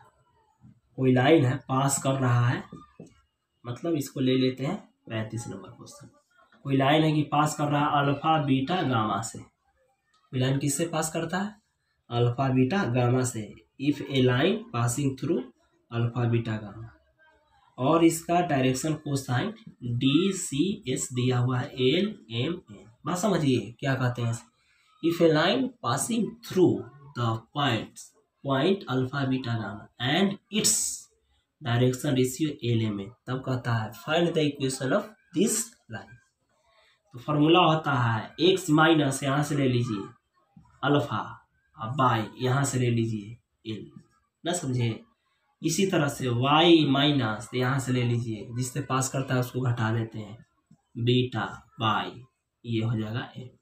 है पास कर रहा है, मतलब इसको ले लेते हैं 35 नंबर क्वेश्चन। कोई लाइन है कि पास कर रहा है अल्फा बीटा गामा से। कोई लाइन किससे पास करता है, अल्फा बीटा गामा से। If a line passing through alpha beta gamma, और इसका डायरेक्शन कोसाइन DCS दिया हुआ है LMN। बात समझिए क्या कहते हैं, if a line passing through the point alpha beta gamma and its direction ratio LMN, तब कहता है find the equation of this line. तो फॉर्मूला होता है x माइनस, यहाँ से ले लीजिए अल्फा, और बाई यहाँ से ले लीजिए एल, ना समझे। इसी तरह से y माइनस, यहाँ से ले लीजिए, जिससे पास करता है उसको घटा देते हैं, बीटा बाई, ये हो जाएगा एल।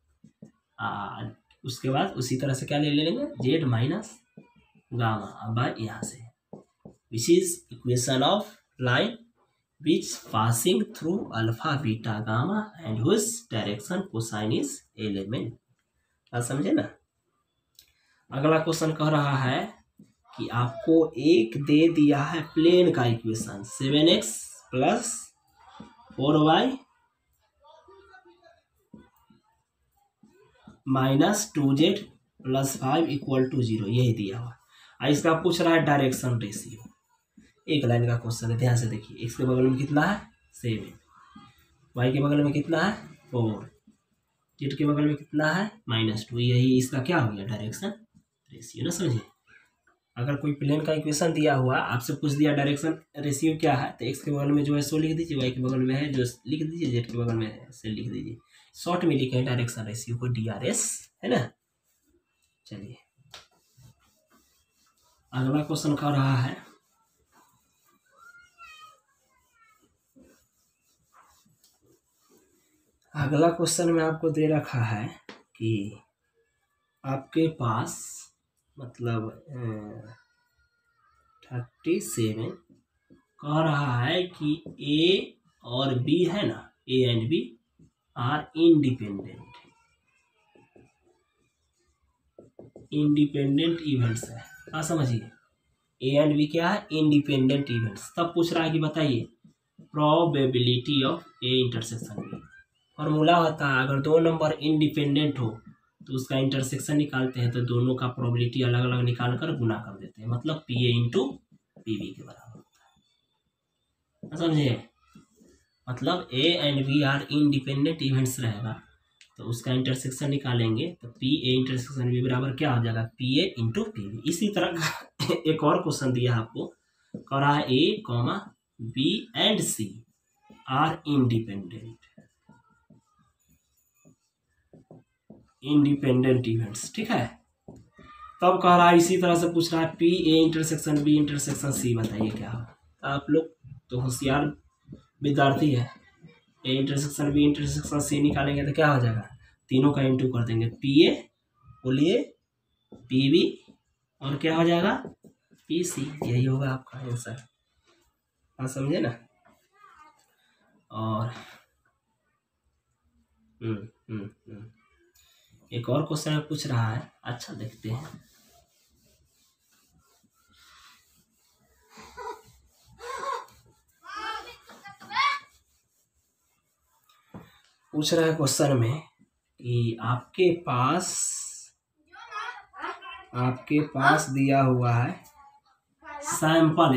उसके बाद उसी तरह से क्या ले लेंगे, जेड माइनस गामा बाई यहाँ से, which is equation of line which passing through alpha beta gamma and whose direction cosine is LMN। आप समझे ना। अगला क्वेश्चन कह रहा है कि आपको एक दे दिया है प्लेन का equation 7x plus 4y minus 2z plus 5 equal to 0, यही दिया हुआ। इसका पूछ रहा है डायरेक्शन रेशियो। एक लाइन का क्वेश्चन है, ध्यान से देखिए। x के बगल में कितना है 7, y के बगल में कितना है 4, z के बगल में कितना है -2, यही इसका क्या हो गया डायरेक्शन रेशियो, ना समझे। अगर कोई प्लेन का इक्वेशन दिया हुआ, आपसे पूछ दिया डायरेक्शन रेशियो क्या है, तो x के बगल में जो है सो लिख दीजिए, y के बगल में है जो लिख दीजिए, z के बगल में है से लिख दीजिए। शॉर्ट में लिखे डायरेक्शन रेशियो को DRS, है ना। चलिए अगला क्वेश्चन कह रहा है अगला क्वेश्चन में आपको दे रखा है कि आपके पास मतलब 37 कह रहा है कि A और B है ना, A and B are independent events है। हाँ समझिए, A एंड B क्या है, इंडिपेंडेंट इवेंट्स। तब पूछ रहा है कि बताइए probability of A intersection B। Formula होता है अगर दो नंबर इंडिपेंडेंट हो तो उसका इंटरसेक्शन निकालते हैं, तो दोनों का प्रोबेबिलिटी अलग अलग निकाल कर गुना कर देते हैं, मतलब PA इंटू PB के बराबर होता है, समझे। मतलब a and b are independent events रहेगा, तो उसका इंटरसेक्शन निकालेंगे तो पी ए इंटरसेक्शन बी बराबर क्या हो जाएगा, P A into P B. इसी तरह का एक और क्वेश्चन दिया आपको, कह रहा है A comma B and C are independent events, ठीक है। तब कह रहा है इसी तरह से पूछ रहा है P A intersection B intersection C, बताइए क्या होगा। आप लोग तो होशियार विद्यार्थी है, A intersection B intersection C निकालेंगे तो क्या हो जाएगा, तीनों का इंटू कर देंगे, पी ए बोलिए पी बी और क्या हो जाएगा पी सी, यही होगा आपका आंसर। हाँ समझे ना। और एक और क्वेश्चन पूछ रहा है, अच्छा देखते हैं। पूछ रहा है क्वेश्चन में कि आपके पास दिया हुआ है सैंपल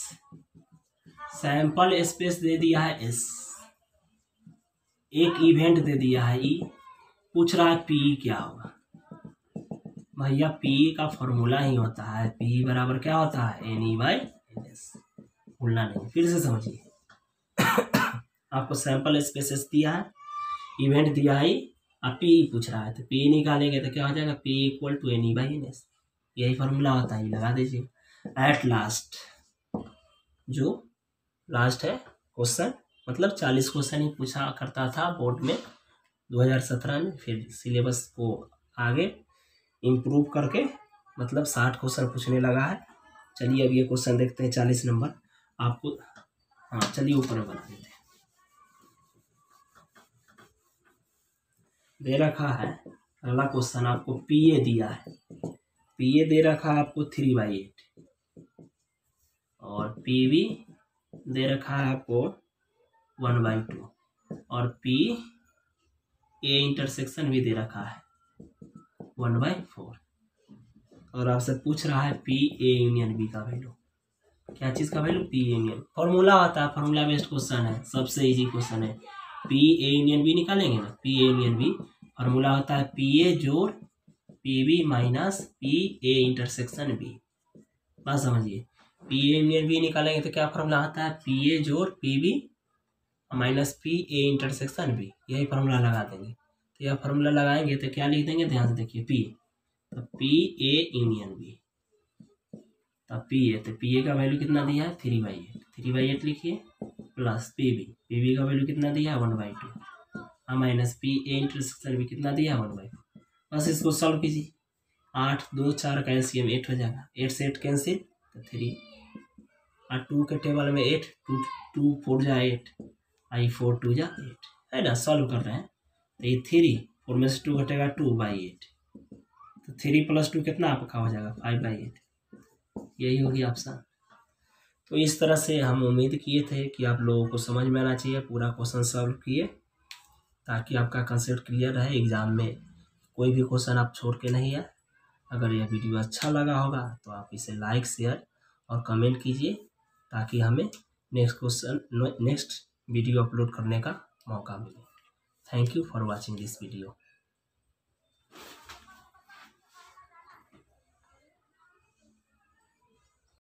स्पेस दे दिया है एस, एक इवेंट दे दिया है ई, पूछ रहा है पी क्या होगा। भैया पी का फॉर्मूला ही होता है, पी बराबर क्या होता है, N E by N S, भूलना नहीं। फिर से समझिए आपको सैंपल स्पेसेस दिया है, इवेंट दिया है और पी पूछ रहा है, तो पी निकालेंगे तो क्या हो जाएगा, P equal to N E by N S, यही फॉर्मूला होता है, लगा दीजिए। एट लास्ट, जो लास्ट है क्वेश्चन, मतलब 40 क्वेश्चन ही पूछा करता था बोर्ड में 2017 में, फिर सिलेबस को आगे इम्प्रूव करके मतलब 60 क्वेश्चन पूछने लगा है। चलिए अब ये क्वेश्चन देखते हैं 40 नंबर आपको। हाँ चलिए ऊपर बना देते हैं। दे रखा है अगला क्वेश्चन, आपको पी ए दिया है, पी ए दे रखा है आपको 3/8 और पी बी दे रखा है आपको 1/2 और पी ए इंटरसेक्शन भी दे रखा है 1/4 और आपसे पूछ रहा है पी ए यूनियन बी का वैल्यू। क्या चीज़ का value, P A union, formula होता है, फॉर्मूला बेस्ड क्वेश्चन है, सबसे इजी क्वेश्चन है। पी ए यूनियन बी निकालेंगे ना, P A union B formula होता है पी ए जोड़ P B minus P A intersection B. बात समझिए, पी ए यूनियन बी निकालेंगे तो क्या फॉर्मूला होता है, पी ए जोड़ P B minus P A intersection B, यही फॉर्मूला लगा देंगे। तो यह फॉर्मूला लगाएंगे तो क्या लिख देंगे, ध्यान से देखिए, पी तो पी ए यूनियन बी, तब पी ए, तो पी ए का वैल्यू कितना दिया है 3/8 लिखिए, प्लस पी बी का वैल्यू कितना दिया है 1/2 और minus P A intersection B कितना दिया है 1/4। बस इसको सॉल्व कीजिए, 8 2 4 का एलसीएम 8 हो जाएगा, 8 से 8 कैंसिल तो 3 और 2 के टेबल में 8, 2 4 जा 8 आई 4 2 जा 8 है ना। सॉल्व कर रहे हैं तो ये 3 4 में से 2 घटेगा 2/8, तो 3 + 2 कितना आपका हो जाएगा 5/8, यही होगी ऑप्शन। तो इस तरह से हम उम्मीद किए थे कि आप लोगों को समझ में आना चाहिए, पूरा क्वेश्चन सॉल्व किए ताकि आपका कंसेप्ट क्लियर रहे, एग्जाम में कोई भी क्वेश्चन आप छोड़ के नहीं आए। अगर यह वीडियो अच्छा लगा होगा तो आप इसे लाइक शेयर और कमेंट कीजिए ताकि हमें नेक्स्ट वीडियो अपलोड करने का मौका मिले। Thank you for watching this video.